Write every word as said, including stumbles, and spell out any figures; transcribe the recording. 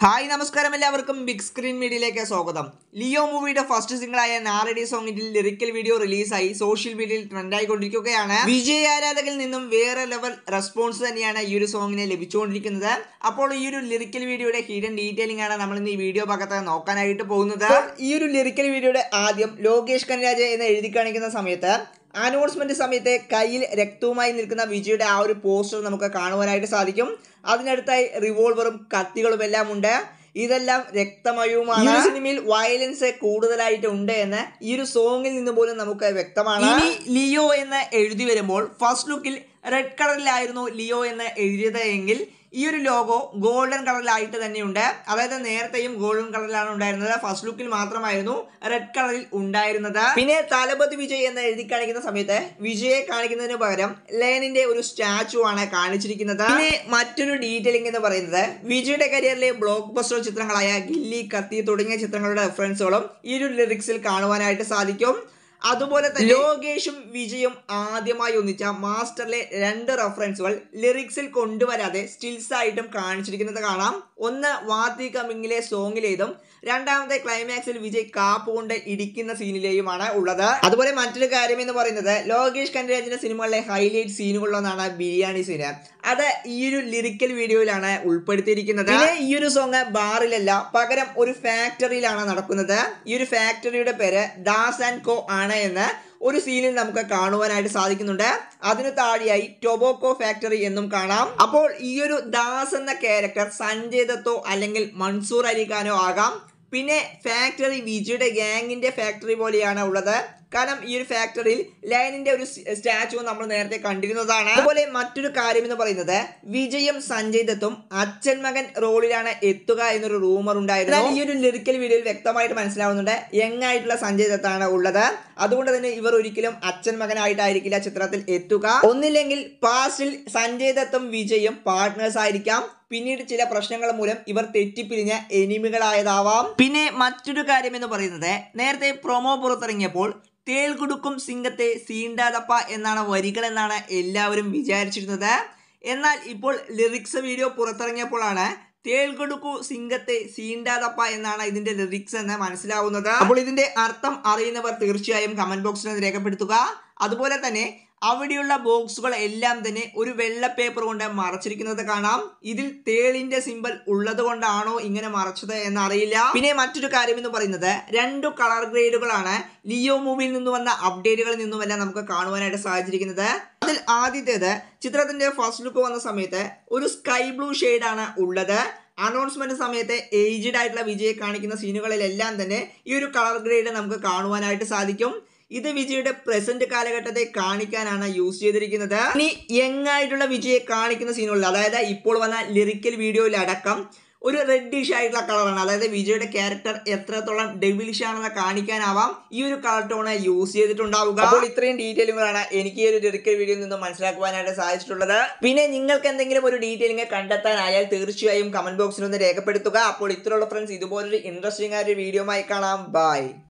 Hi നമസ്കാരം എല്ലാവർക്കും big screen മീഡിയയിലേക്ക് സ്വാഗതം. ലിയോ മൂവിയുടെ ഫസ്റ്റ് സിംഗിളായ നാരടി സോങ്ങിന്റെ ലിറിക്കൽ വീഡിയോ റിലീസായി സോഷ്യൽ മീഡിയയിൽ ട്രെൻഡായിക്കൊണ്ടിരിക്കുകയാണ്. വിജയ് ആരാധകരിൽ നിന്നും വേറെ ലെവൽ റെസ്പോൺസ് തന്നെയാണ് ഈ ഒരു സോങ്ങിനെ ലഭിച്ചുകൊണ്ടിരിക്കുന്നത്. അപ്പോൾ ഈ ഒരു ലിറിക്കൽ വീഡിയോയുടെ ഹിഡൻ ഡീറ്റെയിലിംഗ് ആണ് നമ്മൾ ഇന്ന് ഈ വീഡിയോ ഭാഗത്ത് നോക്കാനായിട്ട് പോകുന്നത്. ഈ ഒരു ലിറിക്കൽ വീഡിയോയുടെ ആദ്യം ലോകേഷ് കനരാജ് എന്ന് എഴുതി കാണിക്കുന്ന സമയത്ത് അനൗൺസ്മെന്റ് സമയത്ത് കയ്യിൽ രക്തവുമായി നിൽക്കുന്ന വിജയുടെ ആ ഒരു പോസ്റ്റർ നമുക്ക് കാണുവാനായിട്ട് സാധിക്കും. അതിനടുത്തായി റിവോൾവറും കത്തികളും എല്ലാം ഉണ്ട്. ഇതെല്ലാം രക്തമയവുമാണ്. ഈ സിനിമയിൽ വയലൻസ് കൂടുതലായിട്ട് ഉണ്ട് എന്ന് ഈ ഒരു സോങ്ങിൽ നിന്ന് പോലും നമുക്ക് വ്യക്തമാണ്. ഇനി ലിയോ എന്ന് എഴുതി വരുമ്പോൾ ഫസ്റ്റ് ലുക്കിൽ റെഡ് കളറിലായിരുന്നു ലിയോ എന്ന് എഴുതിയത് എങ്കിൽ ഈ ഒരു ലോഗോ ഗോൾഡൻ കളറിലായിട്ട് തന്നെയുണ്ട്. അതായത് നേരത്തെയും ഗോൾഡൻ കളറിലാണ് ഉണ്ടായിരുന്നത്, ഫസ്റ്റ് ലുക്കിൽ മാത്രമായിരുന്നു റെഡ് കളറിൽ ഉണ്ടായിരുന്നത്. പിന്നെ തലപതി വിജയ് എന്ന് എഴുതി കാണിക്കുന്ന സമയത്ത് വിജയെ കാണിക്കുന്നതിന് പകരം ലേനിന്റെ ഒരു സ്റ്റാച്ചു ആണ് കാണിച്ചിരിക്കുന്നത്. പിന്നെ മറ്റൊരു ഡീറ്റെയിലിംഗ് എന്ന് പറയുന്നത് വിജയുടെ കരിയറിലെ ബ്ലോക്ക് ബസ്റ്റർ ചിത്രങ്ങളായ ഗില്ലി, കത്തി തുടങ്ങിയ ചിത്രങ്ങളുടെ റെഫറൻസുകളും ഈ ഒരു ലിറിക്സിൽ കാണുവാനായിട്ട് സാധിക്കും. അതുപോലെ തന്നെ ലോകേഷും വിജയും ആദ്യമായി ഒന്നിച്ച മാസ്റ്ററിലെ രണ്ട് റെഫറൻസുകൾ ലിറിക്സിൽ കൊണ്ടുവരാതെ സ്റ്റിൽസ് ആയിട്ടും കാണിച്ചിരിക്കുന്നത് കാണാം. ഒന്ന് വാത്തി കമ്മിങ്ങിലെ സോങ്ങിലേതും രണ്ടാമത്തെ ക്ലൈമാക്സിൽ വിജയ് കാപ്പ് കൊണ്ട് ഇടിക്കുന്ന സീനിലെയുമാണ് ഉള്ളത്. അതുപോലെ മറ്റൊരു കാര്യം എന്ന് പറയുന്നത് ലോകേഷ് കനരാജിന്റെ സിനിമകളിലെ ഹൈലൈറ്റ് സീനുകളിലൊന്നാണ് ബിരിയാണി സീന്. അത് ഈ ഒരു ലിറിക്കൽ വീഡിയോയിലാണ് ഉൾപ്പെടുത്തിയിരിക്കുന്നത്. പിന്നെ ഈ ഒരു സോങ് ബാറിലല്ല, പകരം ഒരു ഫാക്ടറിയിലാണ് നടക്കുന്നത്. ഈ ഒരു ഫാക്ടറിയുടെ പേര് ദാസ് ആൻഡ് കോ ആണ് എന്ന് ഒരു സീനിൽ നമുക്ക് കാണുവാനായിട്ട് സാധിക്കുന്നുണ്ട്. അതിനു താഴെയായി ടൊബാക്കോ ഫാക്ടറി എന്നും കാണാം. അപ്പോൾ ഈ ഒരു ദാസ് എന്ന ക്യാരക്ടർ സഞ്ജയ് ദത്തോ അല്ലെങ്കിൽ മൻസൂർ അലിഖാനോ ആകാം. പിന്നെ ഫാക്ടറി വിജയുടെ ഗ്യാങ്ങിന്റെ ഫാക്ടറി പോലെയാണ് ഉള്ളത്. കാരണം ഈ ഒരു ഫാക്ടറിയിൽ ലൈനിന്റെ ഒരു സ്റ്റാച്ചു നമ്മൾ നേരത്തെ കണ്ടിരുന്നതാണ്. അതുപോലെ മറ്റൊരു കാര്യം എന്ന് പറയുന്നത് വിജയും സഞ്ജയ് ദത്തും അച്ഛൻ മകൻ റോളിലാണ് എത്തുക എന്നൊരു റൂമർ ഉണ്ടായിരുന്നു. ഈ ഒരു ലിറിക്കൽ വീഡിയോയിൽ വ്യക്തമായിട്ട് മനസ്സിലാവുന്നുണ്ട് യങ് ആയിട്ടുള്ള സഞ്ജയ് ദത്താണ് ഉള്ളത്. അതുകൊണ്ട് തന്നെ ഇവർ ഒരിക്കലും അച്ഛൻ മകനായിട്ടായിരിക്കില്ല ചിത്രത്തിൽ എത്തുക. ഒന്നില്ലെങ്കിൽ പാസ്റ്റിൽ സഞ്ജയ് ദത്തും വിജയും പാർട്ട്നേഴ്സ് ആയിരിക്കാം. പിന്നീട് ചില പ്രശ്നങ്ങൾ മൂലം ഇവർ തെറ്റിപ്പിരിഞ്ഞ എനിമികളായതാവാം. പിന്നെ മറ്റൊരു കാര്യം എന്ന് പറയുന്നത് നേരത്തെ പ്രൊമോ പുറത്തിറങ്ങിയപ്പോൾ തേൾകുടുക്കും സിംഗത്തെ സീണ്ടാതപ്പ എന്നാണ് വരികൾ എന്നാണ് എല്ലാവരും വിചാരിച്ചിരുന്നത്. എന്നാൽ ഇപ്പോൾ ലിറിക്സ് വീഡിയോ പുറത്തിറങ്ങിയപ്പോഴാണ് തേൾകൊടുക്കു സിംഗത്തെ സീണ്ടാതപ്പ എന്നാണ് ഇതിന്റെ ലിറിക്സ് എന്ന് മനസ്സിലാവുന്നത്. അപ്പോൾ ഇതിന്റെ അർത്ഥം അറിയുന്നവർ തീർച്ചയായും കമന്റ് ബോക്സിൽ രേഖപ്പെടുത്തുക. അതുപോലെ തന്നെ അവിടെയുള്ള ബോക്സുകൾ എല്ലാം തന്നെ ഒരു വെള്ള പേപ്പർ കൊണ്ട് മറച്ചിരിക്കുന്നത് കാണാം. ഇതിൽ തേളിന്റെ സിമ്പൽ ഉള്ളത് കൊണ്ടാണോ ഇങ്ങനെ മറച്ചത് എന്നറിയില്ല. പിന്നെ മറ്റൊരു കാര്യം എന്ന് പറയുന്നത് രണ്ടു കളർ ഗ്രേഡുകളാണ് ലിയോ മൂവിയിൽ നിന്ന് വന്ന അപ്ഡേറ്റുകളിൽ നിന്നുമെല്ലാം നമുക്ക് കാണുവാനായിട്ട് സാധിച്ചിരിക്കുന്നത്. അതിൽ ആദ്യത്തേത് ചിത്രത്തിന്റെ ഫസ്റ്റ് ലുക്ക് വന്ന സമയത്ത് ഒരു സ്കൈ ബ്ലൂ ഷെയ്ഡാണ് ഉള്ളത്. അനൗൺസ്മെന്റ് സമയത്ത് ഏജ്ഡ് ആയിട്ടുള്ള വിജയെ കാണിക്കുന്ന സീനുകളിലെല്ലാം തന്നെ ഈ ഒരു കളർ ഗ്രേഡ് നമുക്ക് കാണുവാനായിട്ട് സാധിക്കും. ഇത് വിജയുടെ പ്രസന്റ് കാലഘട്ടത്തെ കാണിക്കാനാണ് യൂസ് ചെയ്തിരിക്കുന്നത്. ഇനി യങ് ആയിട്ടുള്ള വിജയെ കാണിക്കുന്ന സീനുകളിൽ, അതായത് ഇപ്പോൾ വന്ന ലിറിക്കൽ വീഡിയോയിൽ അടക്കം ഒരു റെഡിഷ് ആയിട്ടുള്ള കളറാണ്. അതായത് വിജയുടെ ക്യാരക്ടർ എത്രത്തോളം ഡെവിലിഷ് ആണെന്ന് കാണിക്കാനാവാം ഈ ഒരു കളർ ടോണ് യൂസ് ചെയ്തിട്ടുണ്ടാവുക. അപ്പോൾ ഇത്രയും ഡീറ്റെയിലുകളാണ് എനിക്ക് ഈ ഒരു ലിറിക്കൽ വീഡിയോയിൽ നിന്ന് മനസ്സിലാക്കുവാനായിട്ട് സാധിച്ചിട്ടുള്ളത്. പിന്നെ നിങ്ങൾക്ക് എന്തെങ്കിലും ഒരു ഡീറ്റെയിലിംഗ് കണ്ടെത്താനായാൽ തീർച്ചയായും കമന്റ് ബോക്സിൽ ഒന്ന് രേഖപ്പെടുത്തുക. അപ്പോൾ ഇത്രയുള്ള ഫ്രണ്ട്സ്, ഇതുപോലൊരു ഇൻട്രസ്റ്റിംഗ് ആയ ഒരു വീഡിയോ ആയി കാണാം. ബൈ.